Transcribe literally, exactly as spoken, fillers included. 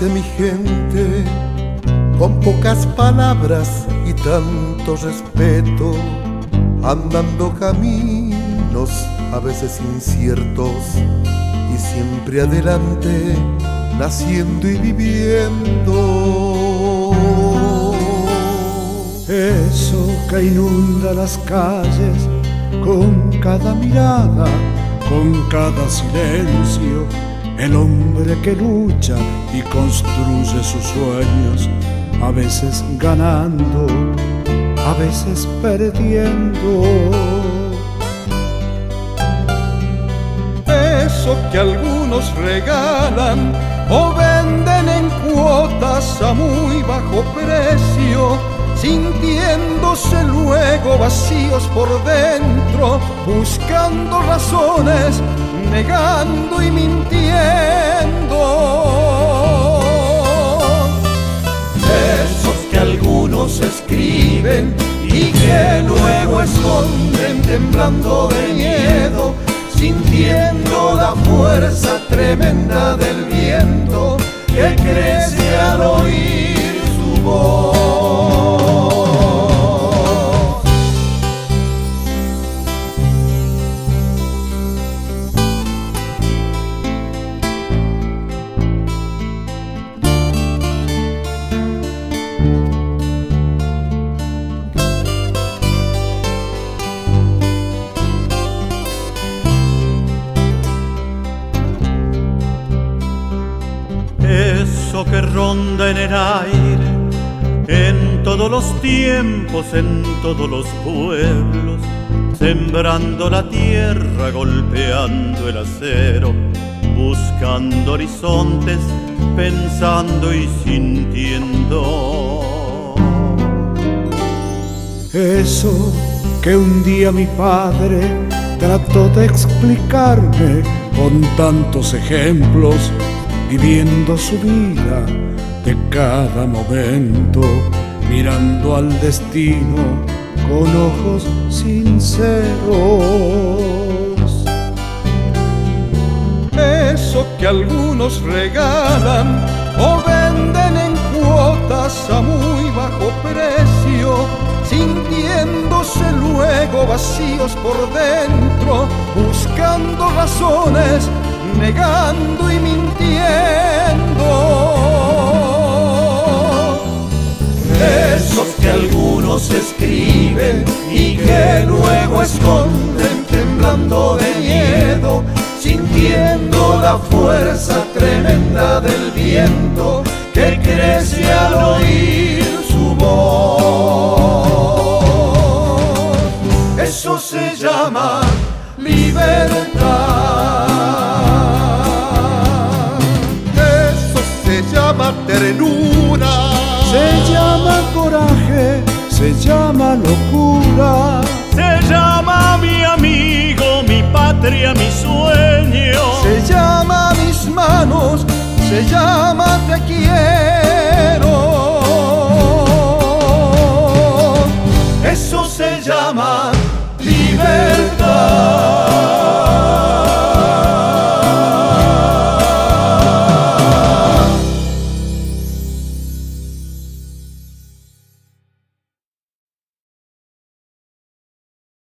dice mi gente con pocas palabras y tanto respeto, andando caminos a veces inciertos y siempre adelante, naciendo y viviendo. Eso que inunda las calles con cada mirada, con cada silencio, el hombre que lucha y construye sus sueños, a veces ganando, a veces perdiendo. Eso que algunos regalan o venden en cuotas a muy bajo precio, sintiéndose luego vacíos por dentro, buscando razones, negando y mintiendo. Esos que algunos escriben y que luego esconden temblando de miedo, sintiendo la fuerza tremenda del viento que crece al oír su voz. Eso que ronda en el aire, en todos los tiempos, en todos los pueblos, sembrando la tierra, golpeando el acero, buscando horizontes, pensando y sintiendo. Eso que un día mi padre trató de explicarme con tantos ejemplos, viviendo su vida de cada momento, mirando al destino con ojos sinceros. Eso que algunos regalan o venden en cuotas a muy bajo precio, sintiéndose luego vacíos por dentro, buscando razones, negando y mintiendo. Esos que algunos escriben y que luego esconden temblando de miedo, sintiendo la fuerza tremenda del viento que crece al oír su voz. Eso se llama libertad. Se llama ternura, se llama coraje, se llama locura, se llama mi amigo, mi patria, mi sueño, se llama mis manos, se llama te quiero. Eso se llama libertad.